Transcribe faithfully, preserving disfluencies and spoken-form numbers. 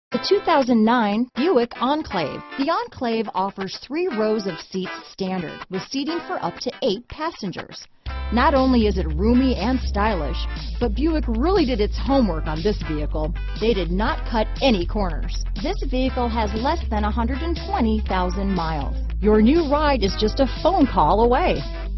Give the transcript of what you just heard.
The two thousand nine Buick Enclave. The Enclave offers three rows of seats standard, with seating for up to eight passengers. Not only is it roomy and stylish, but Buick really did its homework on this vehicle. They did not cut any corners. This vehicle has less than one hundred twenty thousand miles. Your new ride is just a phone call away.